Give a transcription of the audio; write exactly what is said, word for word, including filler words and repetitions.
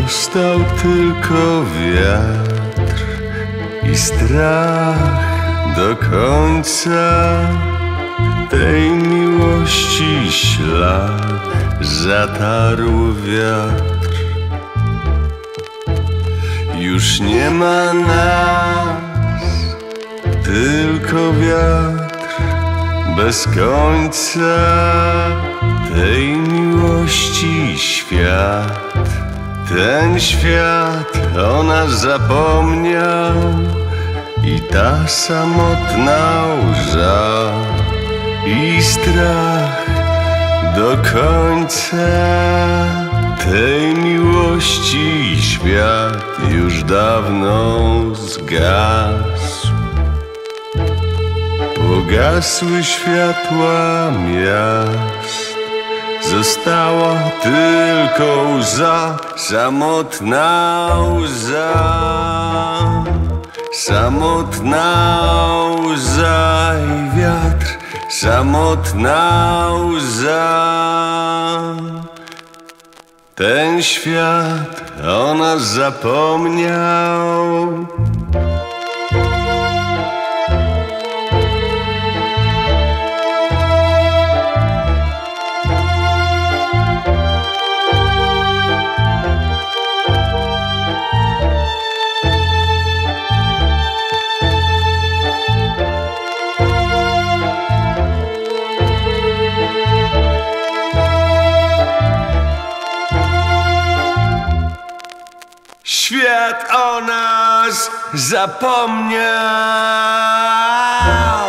Został tylko wiatr i strach do końca. Tej miłości ślad zatarł wiatr. Już nie ma nas, tylko wiatr bez końca. Tej miłości świat, ten świat o nas zapomniał. I ta samotna łza i strach do końca. Tej miłości świat już dawno zgasł. Pogasły światła miast, została tylko łza, samotna łza. Samotna łza i wiatr, samotna łza. Ten świat o nas zapomniał. Świat o nas zapomniał.